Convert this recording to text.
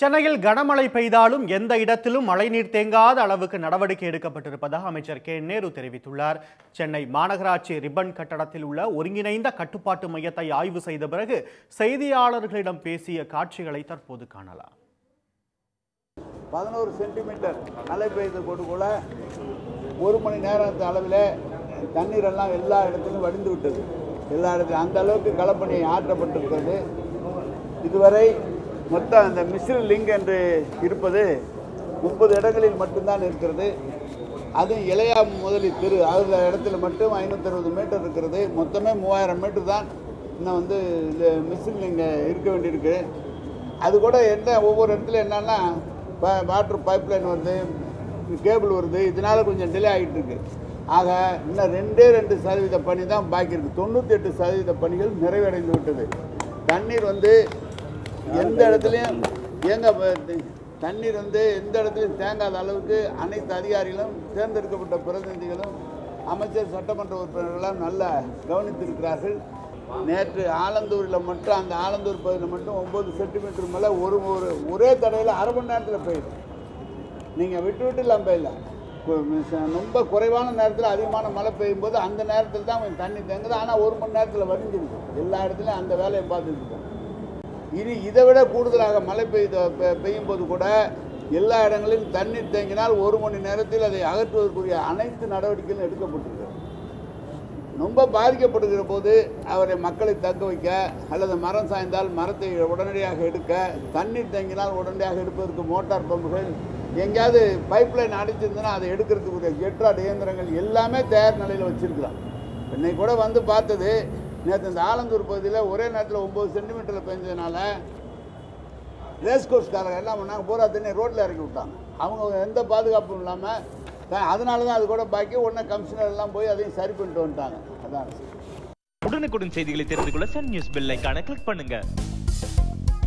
சென்னையில் கனமழை பெய்தாலும் எந்த இடத்திலும் மழைநீர் தேங்காத அளவுக்கு நடவடிக்கை எடுக்கப்பட்டிருப்பதாக அமைச்சர் கே நேரு தெரிவித்துள்ளார். சென்னை மாநகராட்சி ரிப்பன் கட்டடத்தில் உள்ள ஒருங்கிணைந்த கட்டுப்பாட்டு மையத்தை ஆய்வு செய்த பிறகு செய்தியாளர்களிடம் பேசிய காட்சிகளை தற்போது காணலாம். 11 சென்டிமீட்டர் மழை பெய்த போது கூட 1 மணி நேரத்து அளவில் தண்ணீர் எல்லாம் எல்லா இடத்திலும் வடிந்து விட்டது. எல்லா இடத்திலும் அந்த அளவுக்கு களப்பணி ஆற்றப்பட்டிருக்கிறது. இதுவரை மொத்தம் அந்த மிஸ்ரி லிங்க் என்று இருப்பது 30 இடங்களில் மட்டும்தான் இருக்கிறது. அதுவும் இளையா முதலி தெரு அந்த இடத்துல மட்டும் 560 மீட்டர் இருக்கிறது. மொத்தமே 3000 மீட்டர் தான் இன்னும் இந்த மிஸ்ரி லிங்க் இருக்க வேண்டியிருக்கு. அது கூட என்ன ஒவ்வொரு இடத்துல என்னன்னா வாட்டர் பைப்லைன் வருது, கேபிள் வருது, இதனால் கொஞ்சம் டிலே ஆகிட்டு இருக்கு. ஆக இன்னும் 2% பணி தான் பாக்கி இருக்குது. 98% பணிகள் நிறைவடைந்து விட்டது. தண்ணீர் எந்த இடத்துலையும் தண்ணீர் எந்த இடத்துலையும் தேங்காத அளவுக்கு அனைத்து அதிகாரிகளும் தேர்ந்தெடுக்கப்பட்ட பிரதிநிதிகளும் அமைச்சர் சட்டமன்ற உறுப்பினர்களும் நல்லா கவனித்திருக்கிறார்கள். நேற்று ஆலந்தூரில் மட்டும் அந்த ஆலந்தூர் பகுதியில் மட்டும் 9 சென்டிமீட்டர் மேலே ஒரே தடையில் அரை மணி நேரத்தில் போயிடும். நீங்கள் விட்டு எல்லாம் போயிடலாம். ரொம்ப குறைவான நேரத்தில் அதிகமான மழை பெய்யும் போது அந்த நேரத்தில் தான் கொஞ்சம் தண்ணி தேங்குது. ஆனால் 1 மணி நேரத்தில் வடிஞ்சிருக்கு. எல்லா இடத்துலையும் அந்த வேலையை பார்த்துட்டு இருக்கோம். இனி இதை விட கூடுதலாக மழை பெய்யும் போது கூட எல்லா இடங்களிலும் தண்ணீர் தேங்கினால் 1 மணி நேரத்தில் அதை அகற்றுவதற்குரிய அனைத்து நடவடிக்கைகளும் எடுக்கப்பட்டிருக்கிறது. ரொம்ப பாதிக்கப்படுகிற போது அவரை மக்களை தக்க வைக்க அல்லது மரம் சாய்ந்தால் மரத்தை உடனடியாக எடுக்க, தண்ணீர் தேங்கினால் உடனடியாக எடுப்பதற்கு மோட்டார் பம்புகள், எங்கேயாவது பைப்லைன் அடைச்சிருந்ததுன்னா அதை எடுக்கிறதுக்குரிய ஜெட்ராட் இயந்திரங்கள் எல்லாமே தயார் நிலையில் வச்சுருக்கிறோம். இன்னைக்கு கூட பார்த்தது, நேற்று இந்த ஆலந்தூர் பகுதியில் ஒரே நேரத்தில் 9 சென்டிமீட்டரில் பெஞ்சதுனால ரேஸ்கோர்ஸ்காரங்க என்ன பண்ணாங்க, பூரா தண்ணி ரோட்டில் இறக்கி விட்டாங்க. அவங்க எந்த பாதுகாப்பும் இல்லாமல் அதனால தான் அது கூட பாக்கி உடனே கமிஷனர் எல்லாம் போய் அதையும் சரி பண்ணிட்டு வந்துட்டாங்க. அதான் உடனுக்குடன் செய்திகளை தெரிந்து கொள்ள சன் நியூஸ் பெல் ஐகானை கிளிக் பண்ணுங்க.